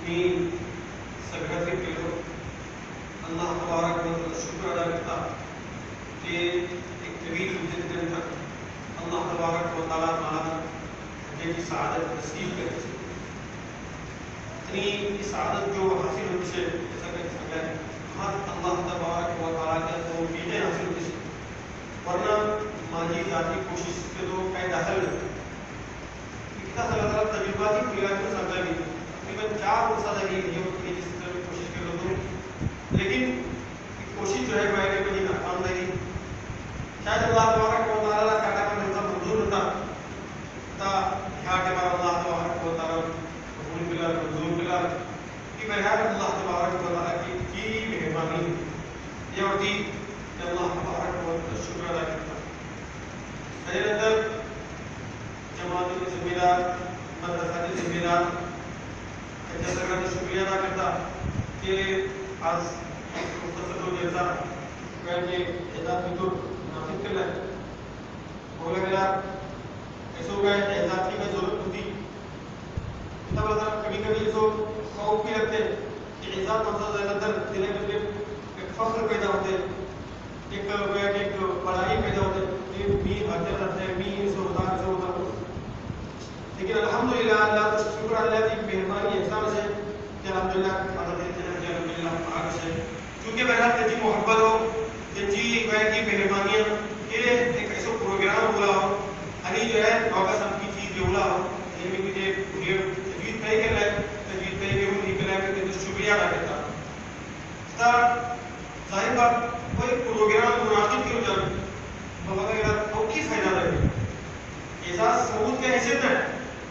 मी सगळ्याचे केलो अल्लाह तबारक व तआला शुक्र अदा करता ते एक तवील मुद्दत के अंदर अल्लाह तबारक व तआला मला त्याची सआदत नसीब करायची आणि ही सआदत जो हासिल होते जैसा कि सगळ्या हां अल्लाह तबारक व तआला के तौफीक हासिल होते वरना माझी जाती कोशिश के तो काय दाखल इतना सारा तजुर्बाती खुलेआम सांगता मी तकरीबन 4 वर्षासाठी हे कोशिश केलो होतो लेकिन कोशिश जो है वह कभी नाकाम रही शायद अल्लाह तबारक व तआला का टाइम होता मंजूर होता ता ह्या के बाद अल्लाह तबारक व तआला कबूल किया मंजूर किया कि बहरहाल अल्लाह तबारक व तआला की मेहरबानी ये होती कि अल्लाह तबारक व तआला शुक्र अदा करता है अंदर जमात के जिम्मेदार मदरसा के जिम्मेदार ऐसा सगळ्यांचा शुक्रिया अदा करता कि आज मुख्तसर जैसा के एजाज फितुर नाफिज कर है बोला गया ऐसा हो गया एजाज की जरूरत होती इतना बड़ा कभी कभी ऐसा खौफ भी लगते कि एजाज मतलब अंदर दिले में एक फख्र पैदा होते एक बड़ाई पैदा होते कि मी हाजिर रहते हैं मी ऐसा होता लेकिन अल्हम्दुलिल्लाह अल्लाह का शुक्र अल्लाह की मेहरबानी एहसान से कि अल्हम्दुलिल्लाह आगे से क्योंकि बहरहाल तेजी मोहब्बत हो तेजी वह की मेहरबानियां के एक ऐसा प्रोग्राम बोला हो आणि जो है नौका सब की चीज बोला हो ये भी मुझे ये तजवीज तय कर रहा है तजवीज तय के उन्हीं के लिए तो शुक्रिया अदा करता ता जाहिर बात कोई प्रोग्राम मुनाकिब क्यों जाए बहुत अगर तो की फायदा रहे ऐसा सबूत का हैसियत है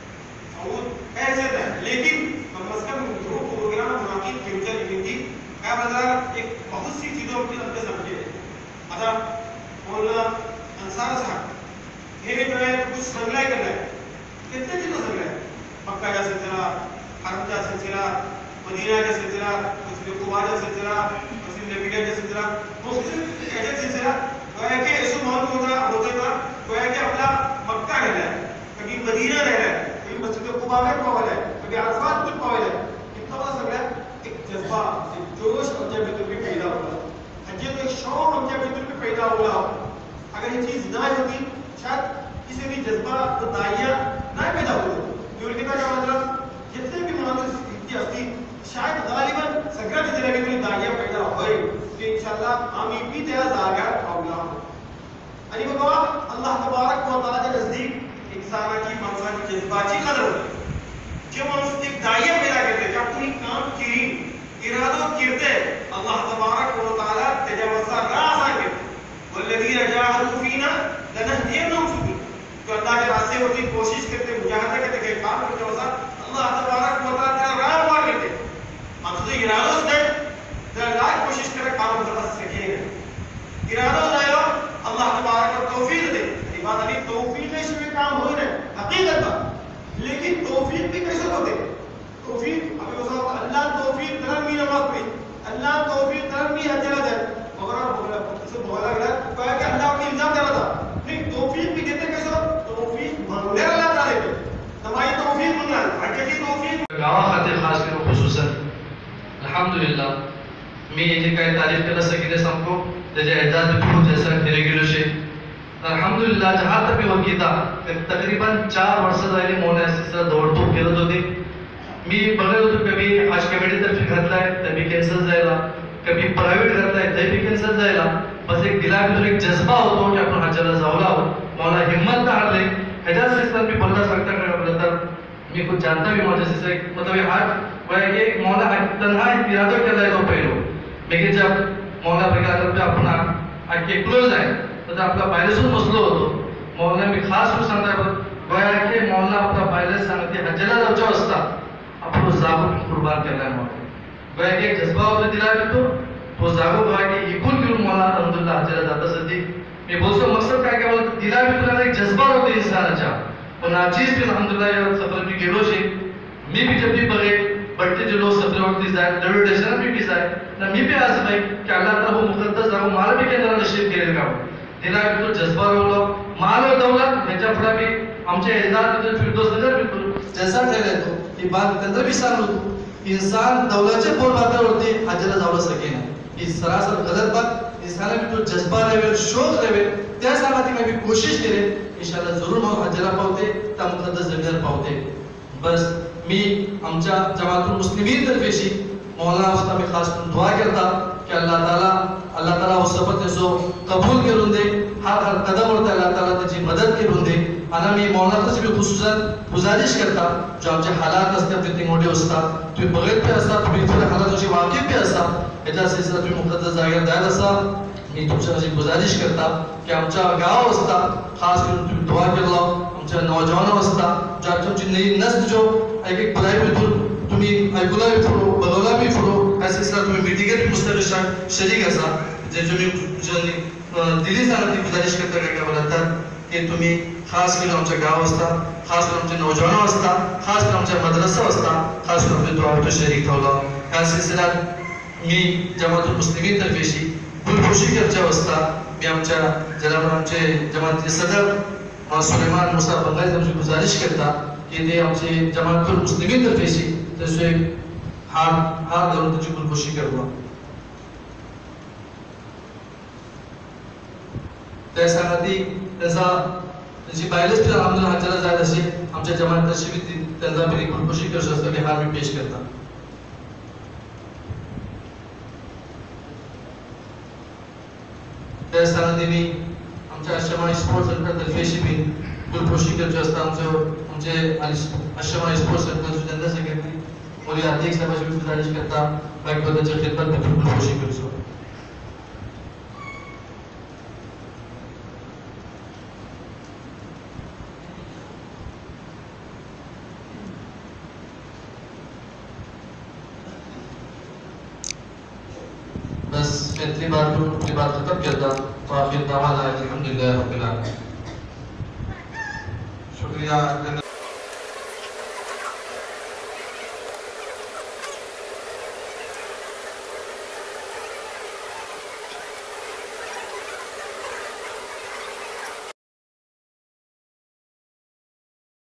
सबूत हैसियत है लेकिन कम से कम जो प्रोग्राम मुनाकिब क्यों जाए लेकिन क्या मतलब एक बहुत सी चीजों के अंदर समझे आता मौलाना अंसार साहब ये जो है कुछ संगलाय करना है कितने चीजों संगलाय मक्का का सिलसिला हरम का सिलसिला मदीना का सिलसिला मुस्लिम कुबा का सिलसिला मुस्लिम नबी का सिलसिला मुस्लिम ऐसे सिलसिला वो है कि ऐसा मालूम होता था वो है कि अपना मक्का रहना है कभी मदीना रहना है कभी मस्जिद कुबा में पावल है कभी अरफात में पावल है कितना बड़ा संगलाय एक जज्बा एक जोश हमच्या भीतर भी पैदा होगा हजे तो एक शौक हमच्या भीतर भी पैदा होगा अगर ये चीज ना होती शायद किसी भी जज्बा तो दाइया ना पैदा होता क्योंकि का मतलब जितने भी मानव इतनी हस्ती शायद गालिबन सगळ्या जिल्ह्यात कोणी दाइया पैदा होय कि इंशाल्लाह आम्ही भी त्या जाग्यावर पावला आणि बाबा अल्लाह तबारक व तआला के नजदीक इंसानाची माणसाची जज्बाची कदर होती जे माणूस एक दाइया पैदा करते की आपण काम केली इरादो करते अल्लाह तबारक व तआला त्याच्यावरचा राज आहे वल्लदीना जाहदू फीना लनहदियनहुम सुबुल तो अल्लाह के रास्ते वरती कोशिश करते मुजाहिदा करते के काम करते वसा अल्लाह तबारक व तआला त्याला राह वार करते मकसद इरादोच नाही तर लाख कोशिश करे काम करता सके इरादो नाही अल्लाह तबारक व तौफीक दे इबादत अली तौफीक से शिवाय काम होई नाही हकीकत लेकिन तौफीक भी कैसे होते तौफीक अभी वसा अल्लाह तौफीक तरमी नमाज पढ़ी अल्लाह तौफीक तरमी हज चला जाए मगर बोला से बोला गया कहा कि अल्लाह को इल्जाम दे रहा था नहीं तौफीक भी देते कैसे तौफीक मांगने अल्लाह ताला के तुम्हारी तौफीक मांगना हज की तौफीक गावा खातिर खास करून खुसूसन अल्हम्दुलिल्लाह मी जे काही तारीफ कर सकिले सबको त्याचे एजाज भी खूप जैसा केले गेलो शे अल्हम्दुलिल्लाह जहां तक भी वकीता तकरीबन 4 वर्ष झाले मोनासिसला दौडधूप करत होते मी बघत होतो कभी आज कमिटी तर्फे घातलाय तभी कॅन्सल जायला कभी प्रायव्हेट घातलाय तभी कॅन्सल जायला बस एक दिलावर एक जज्बा होतो की आपण हजला जाऊला मला हिम्मत ना हारले ह्याच्या सिस्टम मी बोलता सांगता बोलता तर मी कुछ जानता भी मुझे से मतलब ये आज वह ये मौला तन्हा इरादा केला है तो पहिलो लेकिन जब मौला बघायला पे आपण आके क्लोज आहे तर आपला बायलेसून बसलो होतो मौला मी खास करून सांगता वह के मौला आपला बायले सांगते हजला जाऊचा असता आपण जागो कुर्बान केला मौला वह एक जज्बा होता दिला तो जागो भाई के इकुल घेऊन मौला अल्हम्दुलिल्लाह हजला जात असती मी बोलतो मकसद काय काय बोलतो दिला तुला एक जज्बा होता इंसानाचा पण आजीज भी अल्हम्दुलिल्लाह या सफर में गेलो छे मी भी जब भी बगे बढ़ते जो लोग सफर वक्त जाए रेलवे स्टेशन भी जाए ना मी भी आज भाई कि अल्लाह ताला वो मुकद्दस जागो माल भी केंद्र नशीब केले का दिला तो जज्बा रोलो माल दौलत ह्याच्या पुढे भी आमचे एजाज फिरदोस नगर भी जैसा ठेले तो ही बात केंद्र भी सांगलो इंसान दौलतचे पोर बातावरती हजला जाऊ सकेना ही सरासर गलत बात इंसान में तो जज्बा रहे शौक रहे त्या सामाती में भी कोशिश करे इंशाल्लाह जरूर मग हजला पावते त्या मुकद्दस जमीर पावते बस मी आमच्या जमातुल मुस्लिमीन तर्फेशी मौलाना उस्ता में खास दुआ करता कि अल्लाह ताला उस सफर जो कबूल करून दे हर कदम वरती अल्लाह ताला त्याची मदत करून दे आणि मी मौलानाची भी खुसूसन गुजारिश करता जो आमचे हालात असतात ते मोठे असतात तुम्ही बघत बी असता तुम्ही इतर हालातशी वाकिफ बी असता याचा सिलसिला तुम्ही मुकद्दस जागेवर जायत असा मी तुमच्याशी गुजारिश करता की आमच्या गाव असता खास करून तुम्ही दुआ केला आमच्या नौजवान असता जो आमची नई नस्ल जो एक बुराई भितून तुम्ही ऐकूला बी फुडो बघवला बी फुडो या सिलसिला तुम्ही मिटिगेट मुस्तकिल शरीक असा जे तुम्ही दिली जाणार ती गुजारिश करता काय बोलतात की तुम्ही खास करून आमच्या गाव असता खास करून आमचे नौजवान असता खास करून आमच्या मद्रसा असता खास करून आमचे दुआ शरीक ठेवला या सिलसिलात मी जमातुल मुस्लिमीन तर्फेशी गुलखुशी करच्या असता मी आमच्या जनाब आमचे जमातचे सदर सुलेमान मुसा बंगाली तुमची गुजारिश करता की ते आमचे जमातुल मुस्लिमीन तर्फेशी तसे हात धरून तुमची गुलखुशी करवा त्या सांगती त्याची बायलच तुला आमदार हजाला जात असे आमच्या जमात तशी त्यांना मी गुलखुशी करू शकतो की हा मी पेश करता त्या सांगती आमच्या अशमाई स्पोर्ट्स सेंटर तर्फेशी मी गुलखुशी करची असता आमचे अशमाई sports centre general secretary Modi अध्यक्ष साहेबांची गुजारिश करता बाकी त्याच्या खिदमत में गुलखुशी करचो बस मैं इतनी बात खत्म करता तो आखिर दावा अल्हम्दुलिल्लाह रब्बिल आलमीन शुक्रिया।